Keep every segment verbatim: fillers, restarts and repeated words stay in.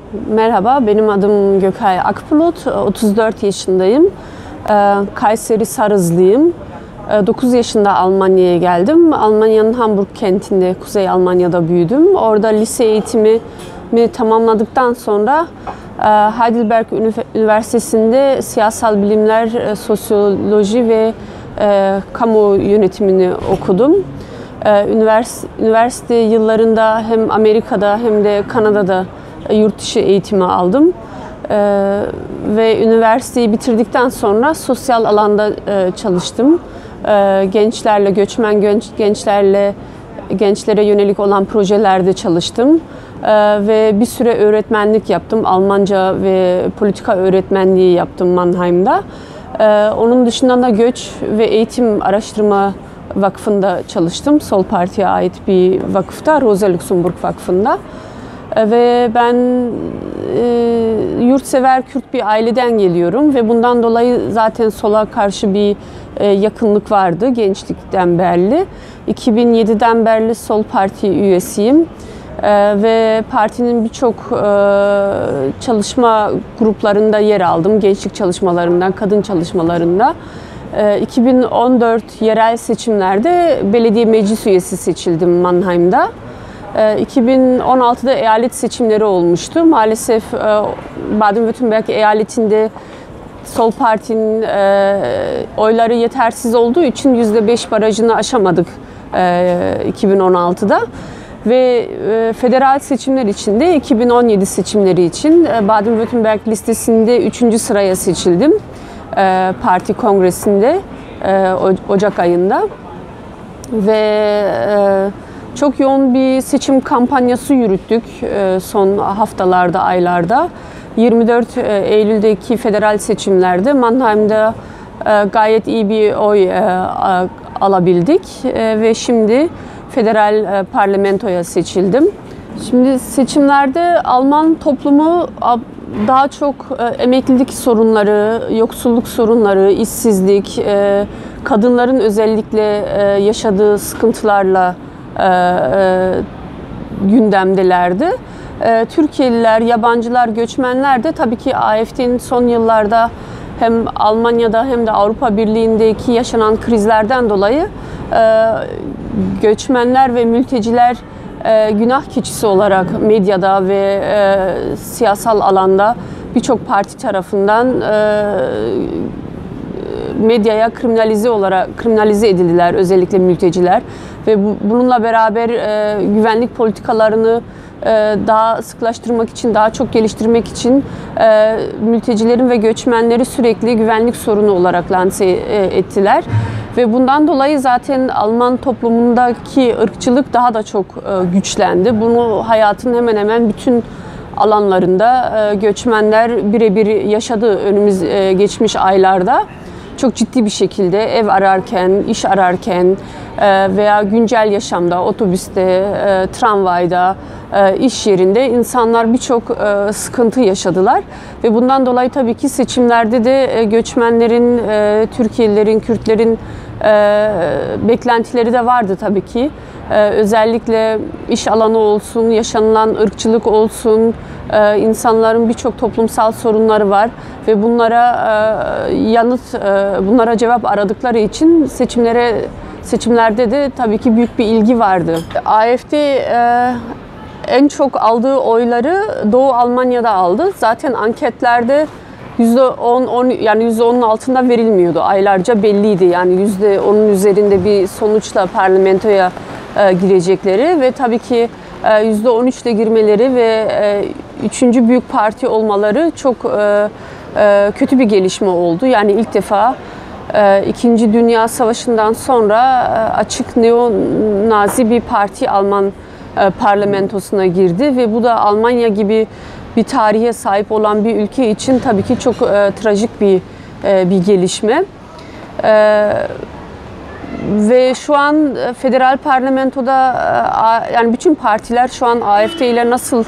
Merhaba, benim adım Gökay Akbulut, otuz dört yaşındayım. Kayseri Sarızlıyım. dokuz yaşında Almanya'ya geldim. Almanya'nın Hamburg kentinde, Kuzey Almanya'da büyüdüm. Orada lise eğitimimi tamamladıktan sonra Heidelberg Üniversitesi'nde siyasal bilimler, sosyoloji ve kamu yönetimini okudum. Üniversite yıllarında hem Amerika'da hem de Kanada'da yurt dışı eğitimi aldım. Ee, ve üniversiteyi bitirdikten sonra sosyal alanda e, çalıştım. Ee, gençlerle, göçmen genç, gençlerle, gençlere yönelik olan projelerde çalıştım. Ee, ve bir süre öğretmenlik yaptım. Almanca ve politika öğretmenliği yaptım Mannheim'da. Ee, onun dışında da Göç ve Eğitim Araştırma Vakfı'nda çalıştım. Sol Parti'ye ait bir vakıfta, Rosa Luxemburg Vakfı'nda. Ve ben e, yurtsever Kürt bir aileden geliyorum ve bundan dolayı zaten sola karşı bir e, yakınlık vardı gençlikten beri. iki bin yediden beri Sol Parti üyesiyim e, ve partinin birçok e, çalışma gruplarında yer aldım. Gençlik çalışmalarından, kadın çalışmalarında. E, iki bin on dört yerel seçimlerde belediye meclis üyesi seçildim Mannheim'da. iki bin on altıda eyalet seçimleri olmuştu. Maalesef Baden-Württemberg eyaletinde Sol Parti'nin oyları yetersiz olduğu için yüzde beş barajını aşamadık iki bin on altıda. Ve federal seçimler için de iki bin on yedi seçimleri için Baden-Württemberg listesinde üçüncü sıraya seçildim. Parti kongresinde Ocak ayında. Ve çok yoğun bir seçim kampanyası yürüttük son haftalarda, aylarda. yirmi dört Eylül'deki federal seçimlerde Mannheim'da gayet iyi bir oy alabildik ve şimdi federal parlamentoya seçildim. Şimdi seçimlerde Alman toplumu daha çok emeklilik sorunları, yoksulluk sorunları, işsizlik, kadınların özellikle yaşadığı sıkıntılarla gündemdelerdi. Türkiye'liler, yabancılar, göçmenler de tabii ki A F D'nin son yıllarda hem Almanya'da hem de Avrupa Birliği'ndeki yaşanan krizlerden dolayı göçmenler ve mülteciler günah keçisi olarak medyada ve siyasal alanda birçok parti tarafından medyaya kriminalize olarak kriminalize edildiler, özellikle mülteciler ve bu, bununla beraber e, güvenlik politikalarını e, daha sıklaştırmak için, daha çok geliştirmek için e, mültecilerin ve göçmenleri sürekli güvenlik sorunu olarak lanse e, ettiler ve bundan dolayı zaten Alman toplumundaki ırkçılık daha da çok e, güçlendi. Bunu hayatın hemen hemen bütün alanlarında e, göçmenler birebir yaşadı önümüz e, geçmiş aylarda. Çok ciddi bir şekilde ev ararken, iş ararken veya güncel yaşamda, otobüste, tramvayda, iş yerinde insanlar birçok sıkıntı yaşadılar. Ve bundan dolayı tabii ki seçimlerde de göçmenlerin, Türkiye'lilerin, Kürtlerin beklentileri de vardı tabii ki. Özellikle iş alanı olsun, yaşanılan ırkçılık olsun, insanların birçok toplumsal sorunları var ve bunlara yanıt, bunlara cevap aradıkları için seçimlere seçimlerde de tabii ki büyük bir ilgi vardı. A F D en çok aldığı oyları Doğu Almanya'da aldı. Zaten anketlerde yüzde on, yani yüzde onun altında verilmiyordu. Aylarca belliydi. Yani yüzde onun üzerinde bir sonuçla parlamentoya girecekleri ve tabii ki yüzde on üçle girmeleri ve üçüncü büyük parti olmaları çok kötü bir gelişme oldu. Yani ilk defa İkinci Dünya Savaşı'ndan sonra açık neo-nazi bir parti Alman parlamentosuna girdi ve bu da Almanya gibi bir tarihe sahip olan bir ülke için tabii ki çok trajik bir bir gelişme. Ve şu an federal parlamentoda yani bütün partiler şu an A F D ile nasıl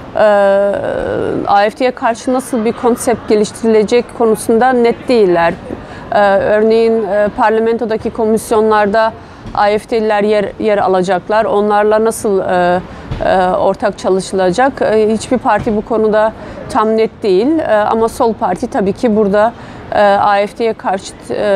A F D'ye karşı nasıl bir konsept geliştirilecek konusunda net değiller. Örneğin parlamentodaki komisyonlarda A F D'liler yer, yer alacaklar. Onlarla nasıl ortak çalışılacak. Hiçbir parti bu konuda tam net değil ama Sol Parti tabii ki burada A F D'ye karşı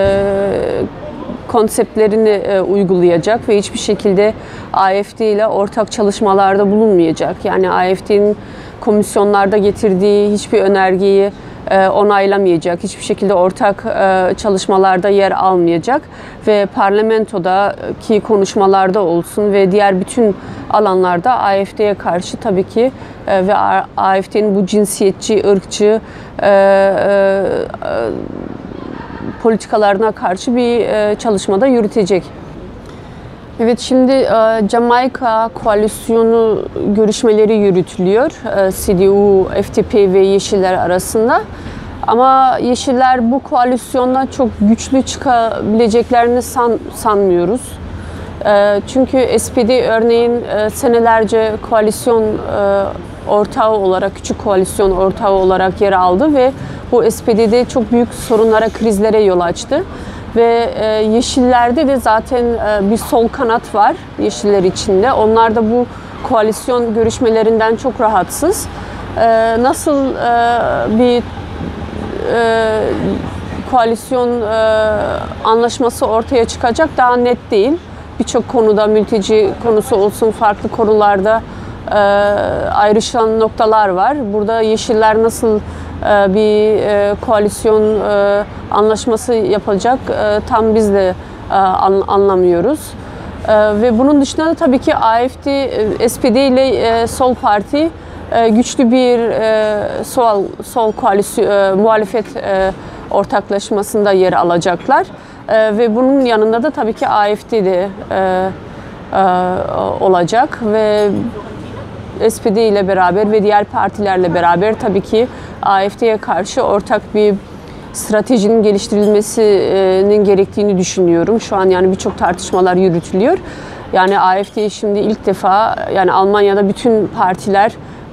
konseptlerini uygulayacak ve hiçbir şekilde A F D ile ortak çalışmalarda bulunmayacak. Yani A F D'nin komisyonlarda getirdiği hiçbir önergeyi onaylamayacak, hiçbir şekilde ortak çalışmalarda yer almayacak ve parlamentodaki konuşmalarda olsun ve diğer bütün alanlarda A F D'ye karşı tabii ki ve A F D'nin bu cinsiyetçi, ırkçı politikalarına karşı bir çalışmada yürütecek. Evet, şimdi Jamaika koalisyonu görüşmeleri yürütülüyor C D U, F D P ve Yeşiller arasında. Ama Yeşiller bu koalisyondan çok güçlü çıkabileceklerini san, sanmıyoruz. Çünkü S P D örneğin senelerce koalisyon ortağı olarak, küçük koalisyon ortağı olarak yer aldı ve bu S P D'de çok büyük sorunlara, krizlere yol açtı. Ve e, Yeşillerde de zaten e, bir sol kanat var Yeşiller içinde. Onlar da bu koalisyon görüşmelerinden çok rahatsız. E, nasıl e, bir e, koalisyon e, anlaşması ortaya çıkacak daha net değil. Birçok konuda, mülteci konusu olsun, farklı konularda e, ayrışan noktalar var. Burada Yeşiller nasıl bir koalisyon anlaşması yapacak tam biz de anlamıyoruz. Ve bunun dışında da tabii ki A F D, S P D ile Sol Parti güçlü bir sol, sol koalisyon, muhalefet ortaklaşmasında yer alacaklar. Ve bunun yanında da tabii ki A F D de olacak ve S P D ile beraber ve diğer partilerle beraber tabii ki A F D'ye karşı ortak bir stratejinin geliştirilmesinin gerektiğini düşünüyorum. Şu an yani birçok tartışmalar yürütülüyor. Yani A F D şimdi ilk defa, yani Almanya'da bütün partiler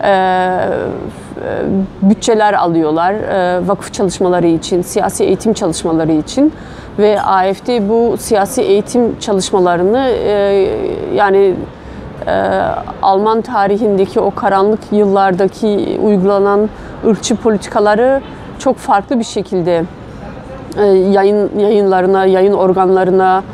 bütçeler alıyorlar vakıf çalışmaları için, siyasi eğitim çalışmaları için ve A F D bu siyasi eğitim çalışmalarını yani Alman tarihindeki o karanlık yıllardaki uygulanan ırkçı politikaları çok farklı bir şekilde yayın yayınlarına, yayın organlarına,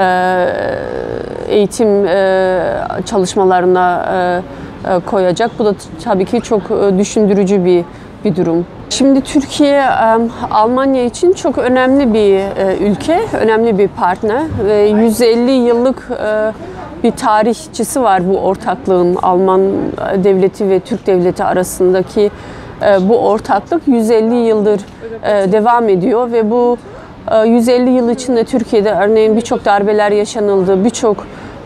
eğitim çalışmalarına koyacak. Bu da tabii ki çok düşündürücü bir bir durum. Şimdi Türkiye Almanya için çok önemli bir ülke, önemli bir partner ve yüz elli yıllık bir tarihçisi var bu ortaklığın. Alman devleti ve Türk devleti arasındaki bu ortaklık yüz elli yıldır devam ediyor ve bu yüz elli yıl içinde Türkiye'de örneğin birçok darbeler yaşanıldı, birçok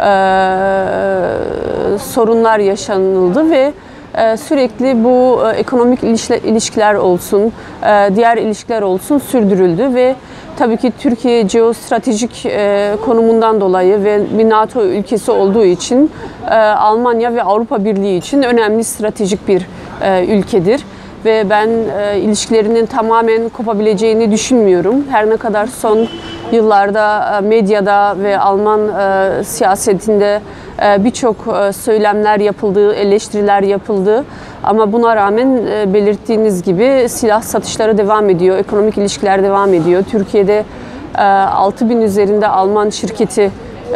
sorunlar yaşanıldı ve sürekli bu ekonomik ilişkiler olsun, diğer ilişkiler olsun sürdürüldü ve tabii ki Türkiye jeostratejik konumundan dolayı ve bir NATO ülkesi olduğu için Almanya ve Avrupa Birliği için önemli stratejik bir ülkedir. Ve ben ilişkilerinin tamamen kopabileceğini düşünmüyorum. Her ne kadar son yıllarda medyada ve Alman siyasetinde birçok söylemler yapıldı, eleştiriler yapıldı. Ama buna rağmen belirttiğiniz gibi silah satışları devam ediyor, ekonomik ilişkiler devam ediyor. Türkiye'de altı bin üzerinde Alman şirketi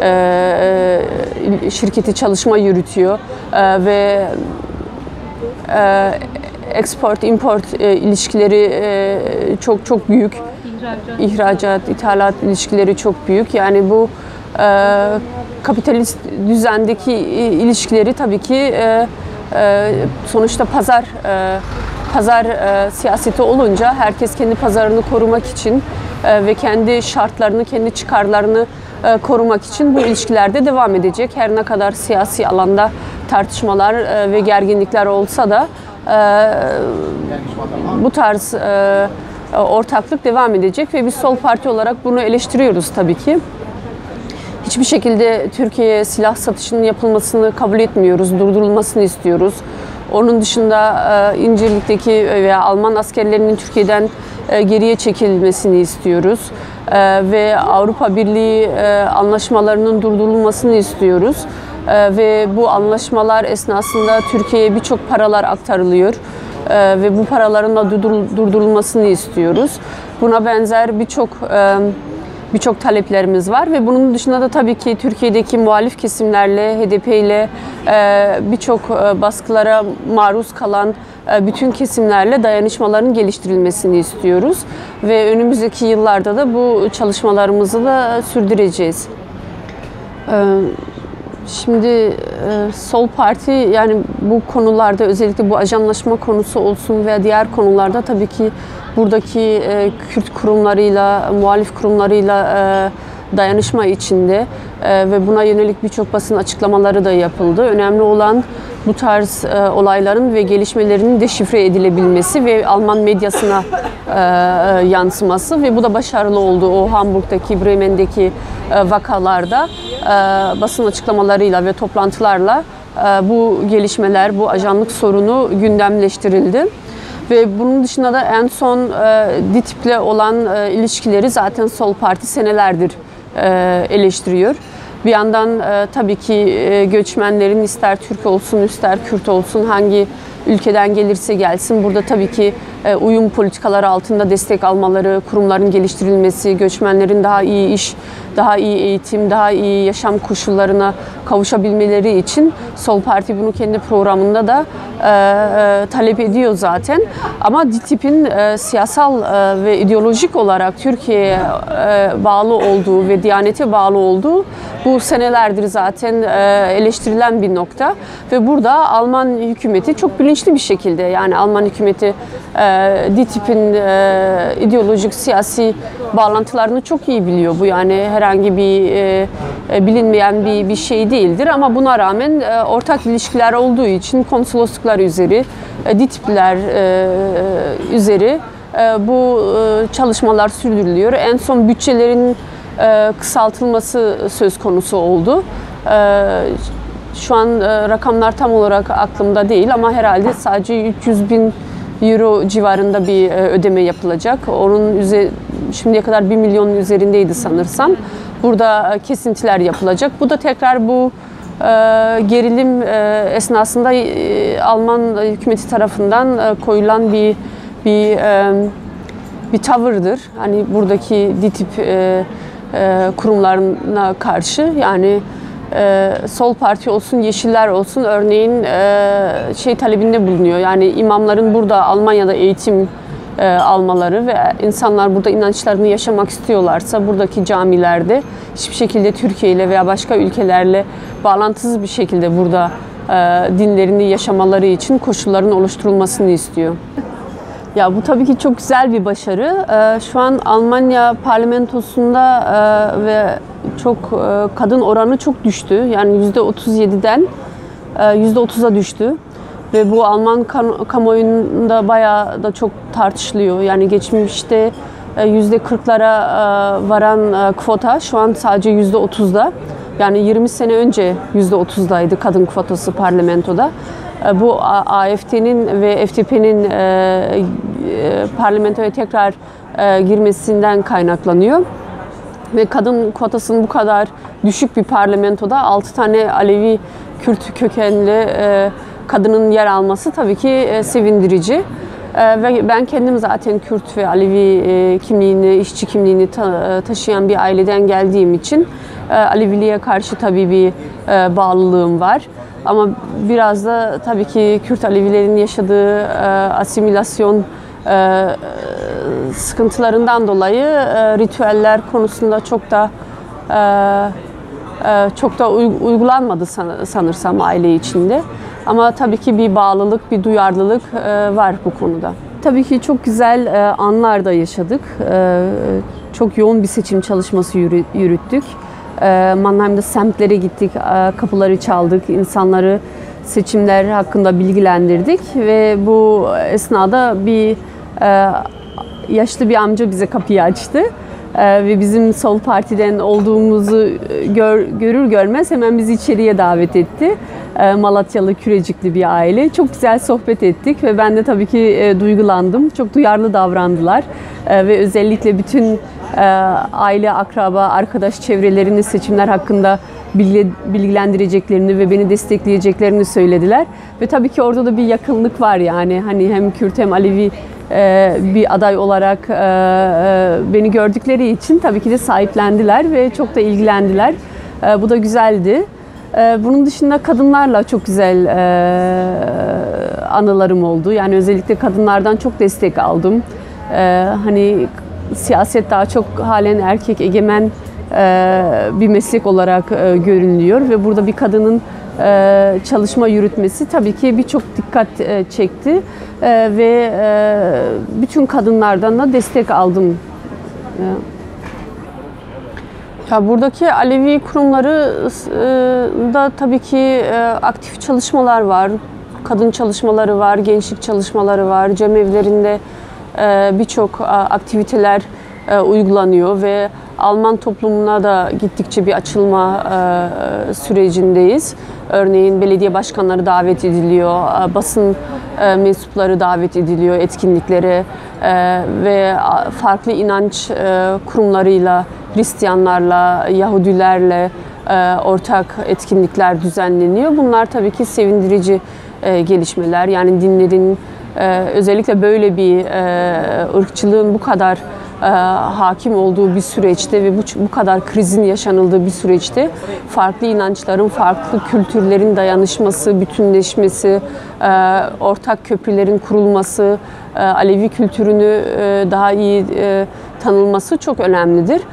şirketi çalışma yürütüyor ve export import ilişkileri çok çok büyük. İhracat, İhracat ithalat ilişkileri çok büyük. Yani bu kapitalist düzendeki ilişkileri tabii ki sonuçta pazar pazar siyaseti olunca herkes kendi pazarını korumak için ve kendi şartlarını, kendi çıkarlarını korumak için bu ilişkilerde devam edecek. Her ne kadar siyasi alanda tartışmalar ve gerginlikler olsa da bu tarz ortaklık devam edecek ve biz Sol Parti olarak bunu eleştiriyoruz tabii ki. Hiçbir şekilde Türkiye'ye silah satışının yapılmasını kabul etmiyoruz, durdurulmasını istiyoruz. Onun dışında İncirlik'teki veya Alman askerlerinin Türkiye'den geriye çekilmesini istiyoruz. Ve Avrupa Birliği anlaşmalarının durdurulmasını istiyoruz. Ve bu anlaşmalar esnasında Türkiye'ye birçok paralar aktarılıyor. Ve bu paraların da durdurulmasını istiyoruz. Buna benzer birçok birçok taleplerimiz var ve bunun dışında da tabii ki Türkiye'deki muhalif kesimlerle, H D P ile birçok baskılara maruz kalan bütün kesimlerle dayanışmaların geliştirilmesini istiyoruz ve önümüzdeki yıllarda da bu çalışmalarımızı da sürdüreceğiz. Şimdi Sol Parti yani bu konularda özellikle bu ajanlaşma konusu olsun veya diğer konularda tabii ki buradaki Kürt kurumlarıyla, muhalif kurumlarıyla dayanışma içinde ve buna yönelik birçok basın açıklamaları da yapıldı. Önemli olan bu tarz olayların ve gelişmelerinin deşifre edilebilmesi ve Alman medyasına yansıması ve bu da başarılı oldu. O Hamburg'daki, Bremen'deki vakalarda basın açıklamalarıyla ve toplantılarla bu gelişmeler, bu ajanlık sorunu gündemleştirildi. Ve bunun dışında da en son D T İP'le olan ilişkileri zaten Sol Parti senelerdir eleştiriyor. Bir yandan tabii ki göçmenlerin ister Türk olsun ister Kürt olsun hangi ülkeden gelirse gelsin burada tabii ki uyum politikaları altında destek almaları, kurumların geliştirilmesi, göçmenlerin daha iyi iş, daha iyi eğitim, daha iyi yaşam koşullarına kavuşabilmeleri için Sol Parti bunu kendi programında da e, talep ediyor zaten. Ama D T İP'in e, siyasal e, ve ideolojik olarak Türkiye'ye e, bağlı olduğu ve Diyanet'e bağlı olduğu bu senelerdir zaten e, eleştirilen bir nokta. Ve burada Alman hükümeti çok bilinçli bir şekilde yani Alman hükümeti e, D T İP'in e, ideolojik siyasi bağlantılarını çok iyi biliyor. Bu yani herhangi bir e, bilinmeyen bir, bir şey değildir ama buna rağmen e, ortak ilişkiler olduğu için konsolosluklar üzeri, e, D T İP'ler e, üzeri e, bu e, çalışmalar sürdürülüyor. En son bütçelerin e, kısaltılması söz konusu oldu. E, şu an e, rakamlar tam olarak aklımda değil ama herhalde sadece üç yüz bin euro civarında bir e, ödeme yapılacak. Onun üzeri, şimdiye kadar bir milyonun üzerindeydi sanırsam. Burada kesintiler yapılacak. Bu da tekrar bu e, gerilim e, esnasında e, Alman hükümeti tarafından e, koyulan bir bir e, bir tavırdır. Hani buradaki D T İP e, e, kurumlarına karşı yani e, Sol Parti olsun, Yeşiller olsun örneğin e, şey talebinde bulunuyor. Yani imamların burada Almanya'da eğitim E, almaları ve insanlar burada inançlarını yaşamak istiyorlarsa buradaki camilerde hiçbir şekilde Türkiye ile veya başka ülkelerle bağlantısız bir şekilde burada e, dinlerini yaşamaları için koşulların oluşturulmasını istiyor. Ya bu tabii ki çok güzel bir başarı. E, şu an Almanya parlamentosunda e, ve çok e, kadın oranı çok düştü. Yani yüzde otuz yediden e, yüzde otuza düştü. Ve bu Alman kamuoyunda bayağı da çok tartışılıyor. Yani geçmişte yüzde kırklara varan kvota şu an sadece yüzde otuzda. Yani yirmi sene önce yüzde otuzdaydı kadın kvotası parlamentoda. Bu A F D'nin ve F D P'nin parlamentoya tekrar girmesinden kaynaklanıyor. Ve kadın kvotasının bu kadar düşük bir parlamentoda altı tane Alevi Kürt kökenli kadının yer alması tabii ki e, sevindirici. E, ve ben kendim zaten Kürt ve Alevi e, kimliğini, işçi kimliğini ta, taşıyan bir aileden geldiğim için e, Aleviliğe karşı tabii bir e, bağlılığım var. Ama biraz da tabii ki Kürt Alevilerin yaşadığı e, asimilasyon e, sıkıntılarından dolayı e, ritüeller konusunda çok da e, çok da uygulanmadı sanırsam aile içinde. Ama tabii ki bir bağlılık, bir duyarlılık var bu konuda. Tabii ki çok güzel anlar da yaşadık. Çok yoğun bir seçim çalışması yürüttük. Mannheim'da semtlere gittik, kapıları çaldık, insanları seçimler hakkında bilgilendirdik. Ve bu esnada bir yaşlı bir amca bize kapıyı açtı. Ee, ve bizim Sol Parti'den olduğumuzu gör, görür görmez hemen bizi içeriye davet etti. Ee, Malatyalı, Kürecikli bir aile. Çok güzel sohbet ettik ve ben de tabii ki e, duygulandım. Çok duyarlı davrandılar ee, ve özellikle bütün e, aile, akraba, arkadaş çevrelerini seçimler hakkında bilgilendireceklerini ve beni destekleyeceklerini söylediler. Ve tabii ki orada da bir yakınlık var yani. Hani hem Kürt hem Alevi bir aday olarak beni gördükleri için tabii ki de sahiplendiler ve çok da ilgilendiler. Bu da güzeldi. Bunun dışında kadınlarla çok güzel anılarım oldu. Yani özellikle kadınlardan çok destek aldım. Hani siyaset daha çok halen erkek egemen bir meslek olarak görünüyor ve burada bir kadının çalışma yürütmesi tabii ki birçok dikkat çekti ve bütün kadınlardan da destek aldım. Ya buradaki Alevi kurumları da tabii ki aktif çalışmalar var, kadın çalışmaları var, gençlik çalışmaları var, cemevlerinde birçok aktiviteler uygulanıyor ve Alman toplumuna da gittikçe bir açılma sürecindeyiz. Örneğin belediye başkanları davet ediliyor, basın mensupları davet ediliyor etkinliklere ve farklı inanç kurumlarıyla, Hristiyanlarla, Yahudilerle ortak etkinlikler düzenleniyor. Bunlar tabii ki sevindirici gelişmeler. Yani dinlerin özellikle böyle bir ırkçılığın bu kadar hakim olduğu bir süreçte ve bu, bu kadar krizin yaşanıldığı bir süreçte farklı inançların, farklı kültürlerin dayanışması, bütünleşmesi, ortak köprülerin kurulması, Alevi kültürünü daha iyi tanınması çok önemlidir.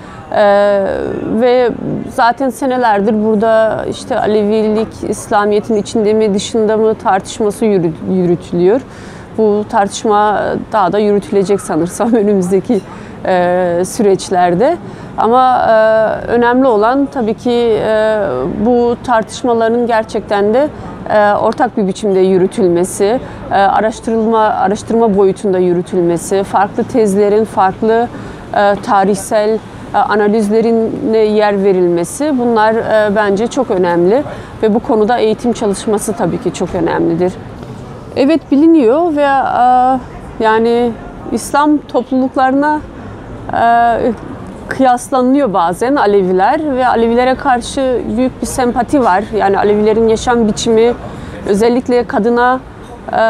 Ve zaten senelerdir burada işte Alevilik, İslamiyet'in içinde mi dışında mı tartışması yürütülüyor. Bu tartışma daha da yürütülecek sanırsam önümüzdeki e, süreçlerde. Ama e, önemli olan tabii ki e, bu tartışmaların gerçekten de e, ortak bir biçimde yürütülmesi, e, araştırılma araştırma boyutunda yürütülmesi, farklı tezlerin, farklı e, tarihsel e, analizlerine yer verilmesi, bunlar e, bence çok önemli ve bu konuda eğitim çalışması tabii ki çok önemlidir. Evet, biliniyor ve e, yani İslam topluluklarına e, kıyaslanıyor bazen Aleviler ve Alevilere karşı büyük bir sempati var. Yani Alevilerin yaşam biçimi, özellikle kadına, e,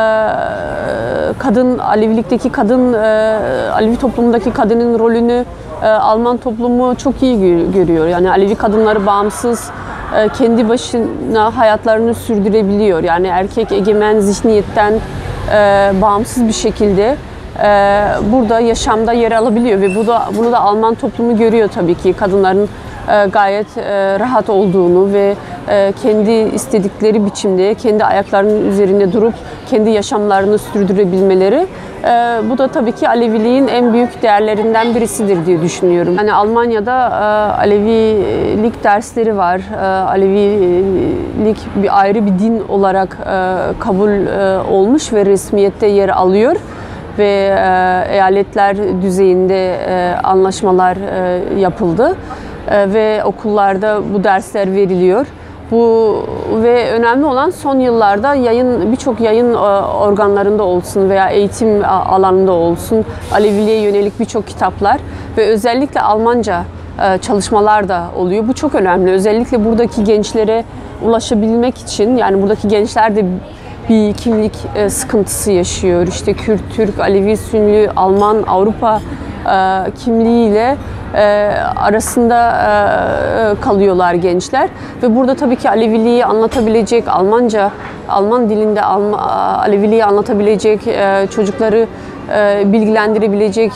kadın Alevilikteki kadın, e, Alevi toplumundaki kadının rolünü e, Alman toplumu çok iyi görüyor. Yani Alevi kadınları bağımsız, kendi başına hayatlarını sürdürebiliyor. Yani erkek egemen zihniyetten e, bağımsız bir şekilde e, burada yaşamda yer alabiliyor ve bu da, bunu da Alman toplumu görüyor tabii ki. Kadınların e, gayet e, rahat olduğunu ve e, kendi istedikleri biçimde, kendi ayaklarının üzerinde durup kendi yaşamlarını sürdürebilmeleri. E, bu da tabii ki Aleviliğin en büyük değerlerinden birisidir diye düşünüyorum. Yani Almanya'da e, Alevilik dersleri var. E, Alevilik bir ayrı bir din olarak e, kabul e, olmuş ve resmiyette yer alıyor. Ve e, eyaletler düzeyinde e, anlaşmalar e, yapıldı e, ve okullarda bu dersler veriliyor. Bu ve önemli olan son yıllarda yayın birçok yayın organlarında olsun veya eğitim alanında olsun Aleviliğe yönelik birçok kitaplar ve özellikle Almanca çalışmalar da oluyor. Bu çok önemli. Özellikle buradaki gençlere ulaşabilmek için, yani buradaki gençler de bir kimlik sıkıntısı yaşıyor. İşte Kürt, Türk, Alevi, Sünni, Alman, Avrupa kimliğiyle arasında kalıyorlar gençler ve burada tabii ki Aleviliği anlatabilecek, Almanca, Alman dilinde Aleviliği anlatabilecek, çocukları bilgilendirebilecek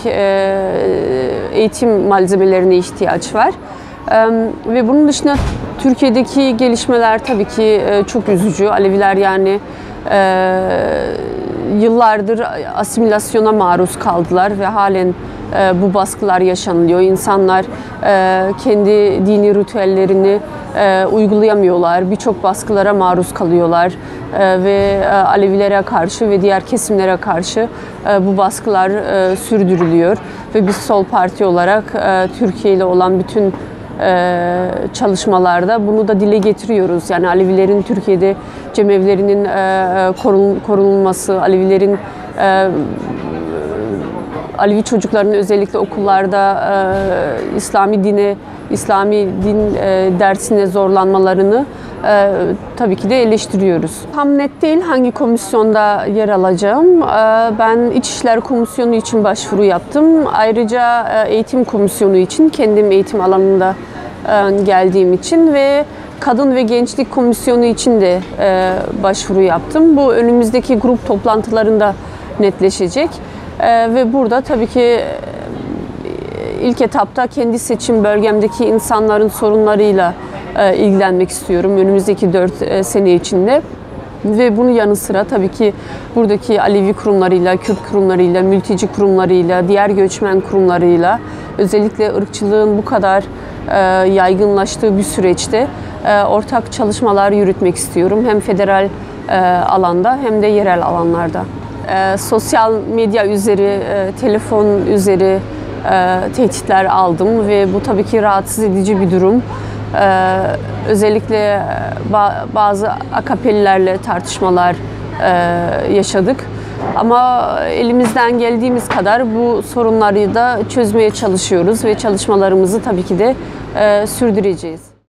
eğitim malzemelerine ihtiyaç var. Ve bunun dışında Türkiye'deki gelişmeler tabii ki çok üzücü. Aleviler yani yıllardır asimilasyona maruz kaldılar ve halen bu baskılar yaşanılıyor. İnsanlar kendi dini ritüellerini uygulayamıyorlar. Birçok baskılara maruz kalıyorlar ve Alevilere karşı ve diğer kesimlere karşı bu baskılar sürdürülüyor. Ve biz Sol Parti olarak Türkiye ile olan bütün çalışmalarda bunu da dile getiriyoruz. Yani Alevilerin Türkiye'de cemevlerinin korunulması, Alevilerin Alevi çocukların özellikle okullarda e, İslami dine, İslami din e, dersine zorlanmalarını e, tabii ki de eleştiriyoruz. Tam net değil hangi komisyonda yer alacağım. E, ben İçişler Komisyonu için başvuru yaptım. Ayrıca e, Eğitim Komisyonu için, kendim eğitim alanında e, geldiğim için ve Kadın ve Gençlik Komisyonu için de e, başvuru yaptım. Bu önümüzdeki grup toplantılarında netleşecek. E, ve burada tabii ki e, ilk etapta kendi seçim bölgemdeki insanların sorunlarıyla e, ilgilenmek istiyorum önümüzdeki dört e, sene içinde. Ve bunun yanı sıra tabii ki buradaki Alevi kurumlarıyla, Kürt kurumlarıyla, mülteci kurumlarıyla, diğer göçmen kurumlarıyla, özellikle ırkçılığın bu kadar e, yaygınlaştığı bir süreçte e, ortak çalışmalar yürütmek istiyorum. Hem federal e, alanda hem de yerel alanlarda. E, sosyal medya üzeri, e, telefon üzeri e, tehditler aldım ve bu tabii ki rahatsız edici bir durum. Ee, özellikle bazı A K P'lilerle tartışmalar e, yaşadık. Ama elimizden geldiğimiz kadar bu sorunları da çözmeye çalışıyoruz ve çalışmalarımızı tabii ki de e, sürdüreceğiz.